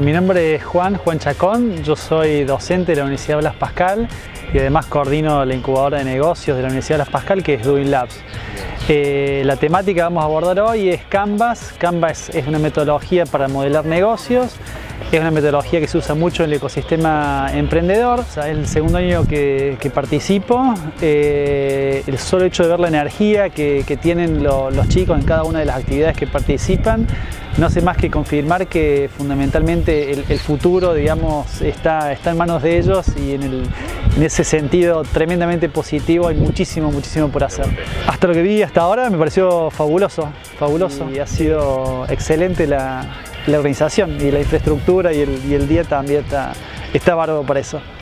Mi nombre es Juan Chacón, yo soy docente de la Universidad Blas Pascal y además coordino la incubadora de negocios de la Universidad Blas Pascal, que es Doing Labs. La temática que vamos a abordar hoy es Canvas. Canvas es una metodología para modelar negocios. Es una metodología que se usa mucho en el ecosistema emprendedor. O sea, es el segundo año que participo. El solo hecho de ver la energía que tienen los chicos en cada una de las actividades que participan no hace más que confirmar que fundamentalmente el futuro, digamos, está en manos de ellos, y en ese sentido tremendamente positivo. Hay muchísimo por hacer. Hasta lo que vi hasta ahora me pareció fabuloso, y ha sido excelente la organización y la infraestructura, y el día también está bárbaro para eso.